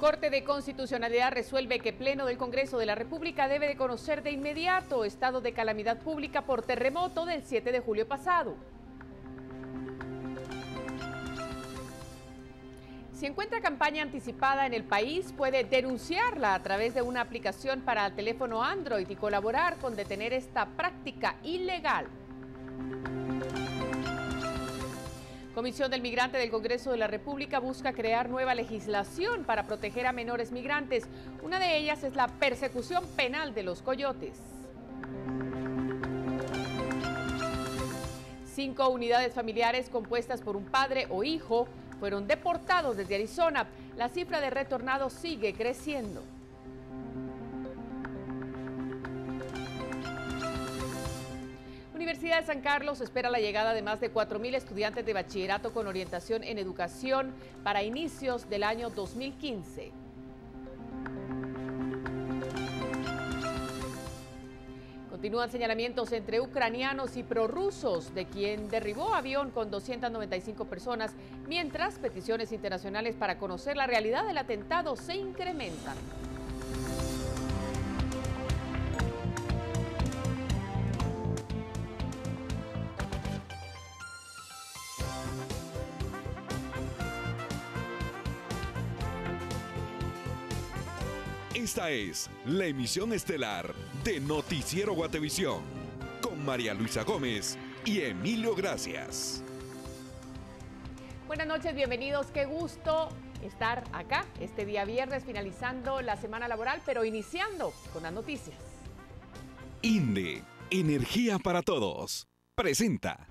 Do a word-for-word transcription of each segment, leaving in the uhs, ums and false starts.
Corte de Constitucionalidad resuelve que Pleno del Congreso de la República debe de conocer de inmediato estado de calamidad pública por terremoto del siete de julio pasado. Si encuentra campaña anticipada en el país, puede denunciarla a través de una aplicación para el teléfono Android y colaborar con detener esta práctica ilegal. Comisión del Migrante del Congreso de la República busca crear nueva legislación para proteger a menores migrantes. Una de ellas es la persecución penal de los coyotes. Cinco unidades familiares compuestas por un padre o hijo fueron deportados desde Arizona. La cifra de retornados sigue creciendo. Universidad de San Carlos espera la llegada de más de cuatro mil estudiantes de bachillerato con orientación en educación para inicios del año dos mil quince. Continúan señalamientos entre ucranianos y prorrusos de quien derribó avión con doscientas noventa y cinco personas, mientras peticiones internacionales para conocer la realidad del atentado se incrementan. Esta es la emisión estelar de Noticiero Guatevisión, con María Luisa Gómez y Emilio Gracias. Buenas noches, bienvenidos, qué gusto estar acá este día viernes, finalizando la semana laboral, pero iniciando con las noticias. INDE, Energía para Todos, presenta.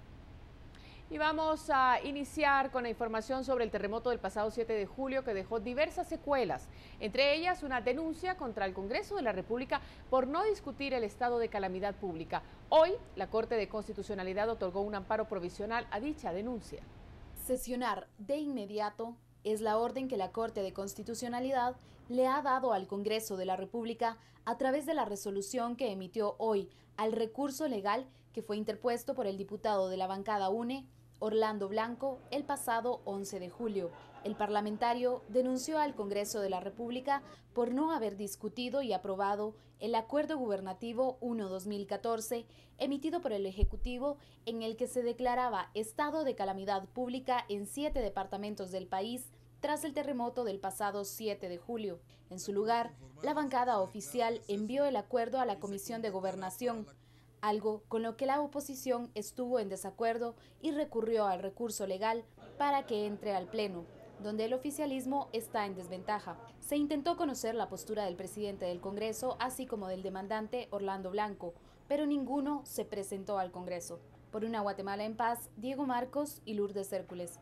Y vamos a iniciar con la información sobre el terremoto del pasado siete de julio que dejó diversas secuelas, entre ellas una denuncia contra el Congreso de la República por no discutir el estado de calamidad pública. Hoy, la Corte de Constitucionalidad otorgó un amparo provisional a dicha denuncia. Sesionar de inmediato es la orden que la Corte de Constitucionalidad le ha dado al Congreso de la República a través de la resolución que emitió hoy al recurso legal que fue interpuesto por el diputado de la bancada UNE, Orlando Blanco, el pasado once de julio. El parlamentario denunció al Congreso de la República por no haber discutido y aprobado el Acuerdo Gubernativo uno barra dos mil catorce emitido por el Ejecutivo, en el que se declaraba estado de calamidad pública en siete departamentos del país tras el terremoto del pasado siete de julio. En su lugar, la bancada oficial envió el acuerdo a la Comisión de Gobernación, algo con lo que la oposición estuvo en desacuerdo y recurrió al recurso legal para que entre al Pleno, donde el oficialismo está en desventaja. Se intentó conocer la postura del presidente del Congreso, así como del demandante Orlando Blanco, pero ninguno se presentó al Congreso. Por una Guatemala en paz, Diego Marcos y Lourdes Hércules.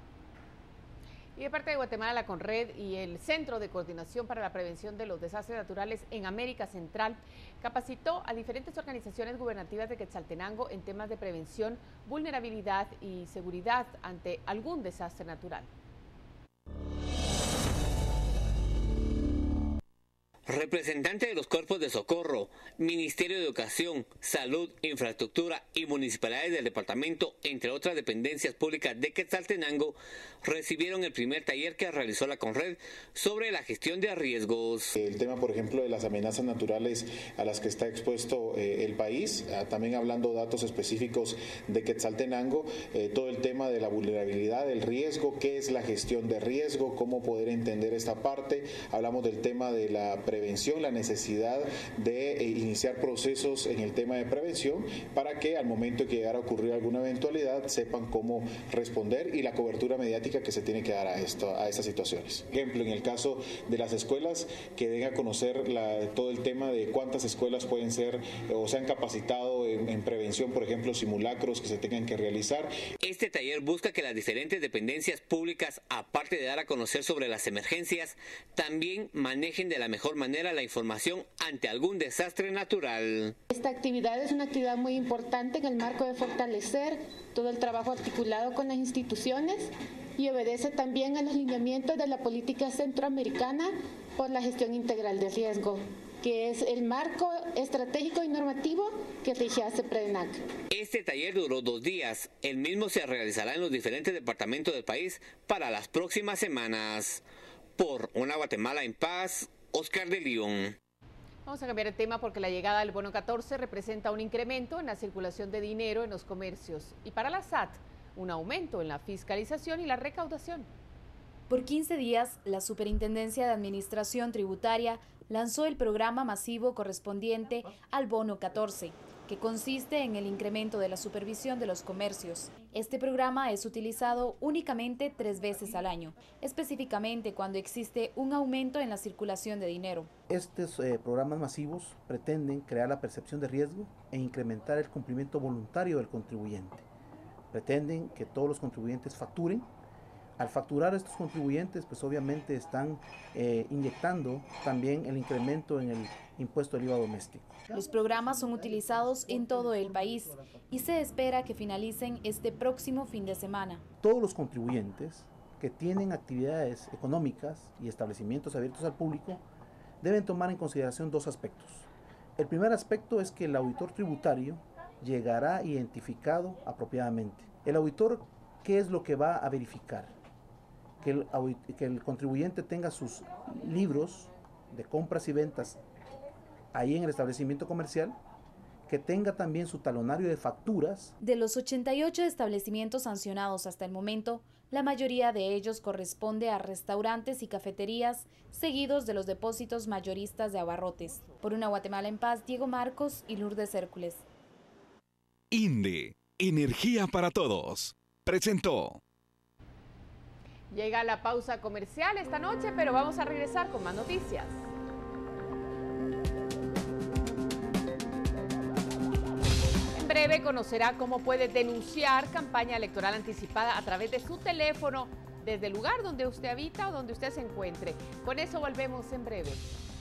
Y de parte de Guatemala, la CONRED y el Centro de Coordinación para la Prevención de los Desastres Naturales en América Central capacitó a diferentes organizaciones gubernativas de Quetzaltenango en temas de prevención, vulnerabilidad y seguridad ante algún desastre natural. Representante de los cuerpos de socorro, Ministerio de Educación, Salud, Infraestructura y municipalidades del departamento, entre otras dependencias públicas de Quetzaltenango, recibieron el primer taller que realizó la CONRED sobre la gestión de riesgos. El tema, por ejemplo, de las amenazas naturales a las que está expuesto eh, el país, ah, también hablando datos específicos de Quetzaltenango, eh, todo el tema de la vulnerabilidad, el riesgo, qué es la gestión de riesgo, cómo poder entender esta parte. Hablamos del tema de la prevención, la necesidad de eh, iniciar procesos en el tema de prevención para que al momento de que llegara a ocurrir alguna eventualidad sepan cómo responder y la cobertura mediática que se tiene que dar a, esto, a estas situaciones. Por ejemplo, en el caso de las escuelas, que den a conocer la, todo el tema de cuántas escuelas pueden ser o se han capacitado en, en prevención, por ejemplo, simulacros que se tengan que realizar. Este taller busca que las diferentes dependencias públicas, aparte de dar a conocer sobre las emergencias, también manejen de la mejor manera manera la información ante algún desastre natural. Esta actividad es una actividad muy importante en el marco de fortalecer todo el trabajo articulado con las instituciones y obedece también a los lineamientos de la política centroamericana por la gestión integral de riesgo, que es el marco estratégico y normativo que rige a CEPREDENAC. Este taller duró dos días. El mismo se realizará en los diferentes departamentos del país para las próximas semanas. Por una Guatemala en paz, Oscar de León. Vamos a cambiar de tema porque la llegada del bono catorce representa un incremento en la circulación de dinero en los comercios y para la S A T, un aumento en la fiscalización y la recaudación. Por quince días, la Superintendencia de Administración Tributaria lanzó el programa masivo correspondiente al bono catorce, que consiste en el incremento de la supervisión de los comercios. Este programa es utilizado únicamente tres veces al año, específicamente cuando existe un aumento en la circulación de dinero. Estos eh, programas masivos pretenden crear la percepción de riesgo e incrementar el cumplimiento voluntario del contribuyente. Pretenden que todos los contribuyentes facturen. Al facturar estos contribuyentes, pues obviamente están eh, inyectando también el incremento en el impuesto del I V A doméstico. Los programas son utilizados en todo el país y se espera que finalicen este próximo fin de semana. Todos los contribuyentes que tienen actividades económicas y establecimientos abiertos al público deben tomar en consideración dos aspectos. El primer aspecto es que el auditor tributario llegará identificado apropiadamente. El auditor, ¿qué es lo que va a verificar? Que el, que el contribuyente tenga sus libros de compras y ventas ahí en el establecimiento comercial, que tenga también su talonario de facturas. De los ochenta y ocho establecimientos sancionados hasta el momento, la mayoría de ellos corresponde a restaurantes y cafeterías, seguidos de los depósitos mayoristas de abarrotes. Por una Guatemala en paz, Diego Marcos y Lourdes Hércules. INDE, Energía para Todos, presentó. Llega la pausa comercial esta noche, pero vamos a regresar con más noticias. En breve conocerá cómo puede denunciar campaña electoral anticipada a través de su teléfono desde el lugar donde usted habita o donde usted se encuentre. Con eso volvemos en breve.